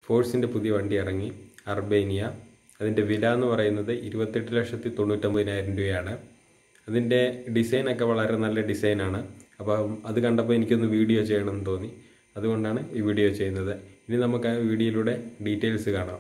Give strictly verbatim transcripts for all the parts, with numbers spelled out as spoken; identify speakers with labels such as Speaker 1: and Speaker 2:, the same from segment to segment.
Speaker 1: ഫോഴ്സിൻ്റെ പുതിയ വണ്ടി ഇറങ്ങി, അർബേനിയ. അതിൻ്റെ വില എന്ന് പറയുന്നത് ഇരുപത്തെട്ട് ലക്ഷത്തി തൊണ്ണൂറ്റൊമ്പതിനായിരം രൂപയാണ്. അതിൻ്റെ ഡിസൈനൊക്കെ വളരെ നല്ല ഡിസൈനാണ്. അപ്പം അത് കണ്ടപ്പോൾ എനിക്കൊന്ന് വീഡിയോ ചെയ്യണമെന്ന് തോന്നി. അതുകൊണ്ടാണ് ഈ വീഡിയോ ചെയ്യുന്നത്. ഇനി നമുക്ക് ആ വീഡിയോയിലൂടെ ഡീറ്റെയിൽസ് കാണാം.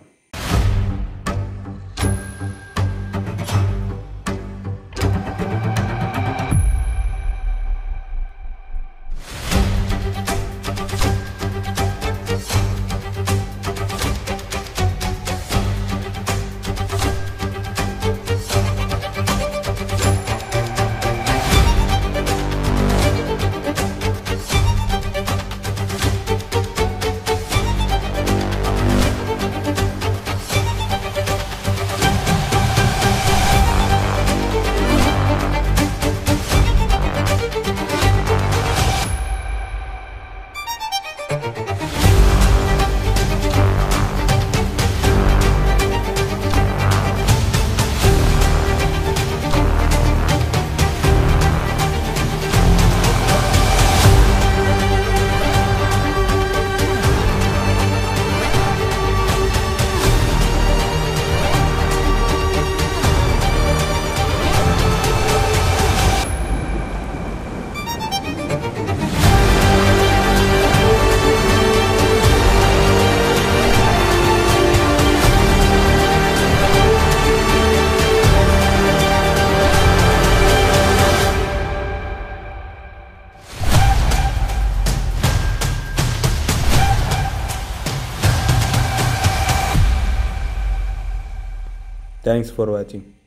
Speaker 1: Thanks for watching.